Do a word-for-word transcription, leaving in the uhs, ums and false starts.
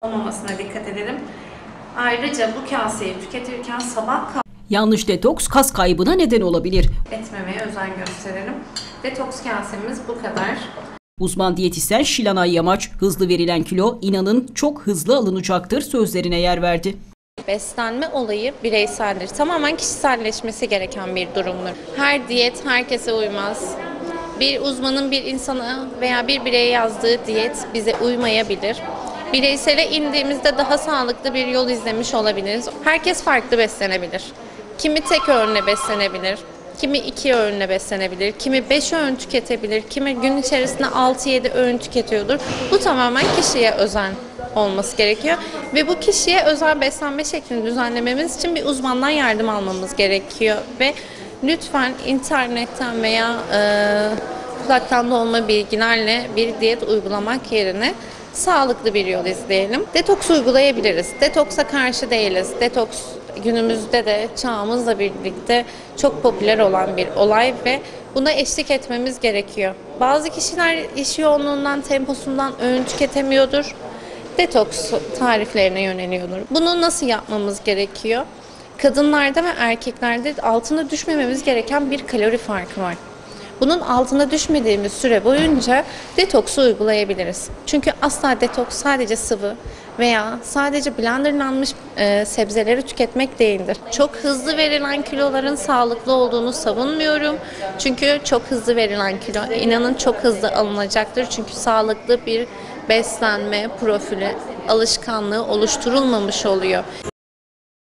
olmamasına dikkat edelim. Ayrıca bu kaseyi tüketirken sabah Yanlış detoks kas kaybına neden olabilir. etmemeye özen gösterelim. Detoks kasemiz bu kadar. Uzman diyetisyen Şilanay Yamaç, hızlı verilen kilo inanın çok hızlı alınacaktır sözlerine yer verdi. Beslenme olayı bireyseldir. Tamamen kişiselleşmesi gereken bir durumdur. Her diyet herkese uymaz. Bir uzmanın bir insana veya bir bireye yazdığı diyet bize uymayabilir. Bireysele indiğimizde daha sağlıklı bir yol izlemiş olabiliriz. Herkes farklı beslenebilir. Kimi tek öğünle beslenebilir, kimi iki öğünle beslenebilir, kimi beş öğün tüketebilir, kimi gün içerisinde altı yedi öğün tüketiyordur. Bu tamamen kişiye özel olması gerekiyor ve bu kişiye özel beslenme şeklini düzenlememiz için bir uzmandan yardım almamız gerekiyor ve lütfen internetten veya e, kulaktan dolma bilgilerle bir diyet uygulamak yerine sağlıklı bir yol izleyelim. Detoks uygulayabiliriz. Detoksa karşı değiliz. Detoks günümüzde de çağımızla birlikte çok popüler olan bir olay ve buna eşlik etmemiz gerekiyor. Bazı kişiler iş yoğunluğundan, temposundan öğün tüketemiyordur. Detoks tariflerine yöneliyordur. Bunu nasıl yapmamız gerekiyor? Kadınlarda ve erkeklerde altına düşmememiz gereken bir kalori farkı var. Bunun altına düşmediğimiz süre boyunca detoksu uygulayabiliriz. Çünkü asla detoks sadece sıvı veya sadece blenderlanmış e, sebzeleri tüketmek değildir. Çok hızlı verilen kiloların sağlıklı olduğunu savunmuyorum. Çünkü çok hızlı verilen kilo inanın çok hızlı alınacaktır. Çünkü sağlıklı bir beslenme profili, alışkanlığı oluşturulmamış oluyor.